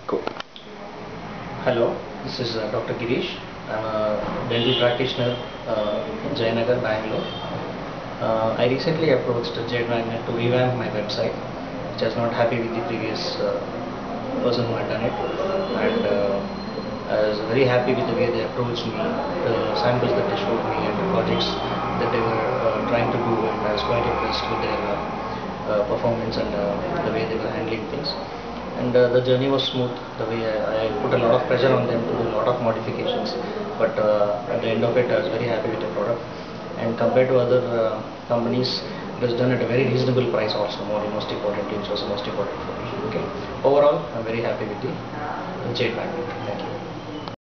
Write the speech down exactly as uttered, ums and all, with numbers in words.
Cool. Hello, this is uh, Doctor Girish. I'm a dental practitioner uh, in Jayanagar, Bangalore. Uh, I recently approached Jade Magnet to revamp my website, which was not happy with the previous uh, person who had done it, and uh, I was very happy with the way they approached me, the samples that they showed me, and the projects that they were uh, trying to do, and I was quite impressed with their uh, uh, performance and uh, the way they were handling things. And uh, the journey was smooth. The way I, I put a lot of pressure on them to do a lot of modifications, but uh, at the end of it, I was very happy with the product. And compared to other uh, companies, it was done at a very reasonable price. Also, more most importantly, which was the most important for me. Okay. Overall, I'm very happy with the Jade Magnet. Thank you.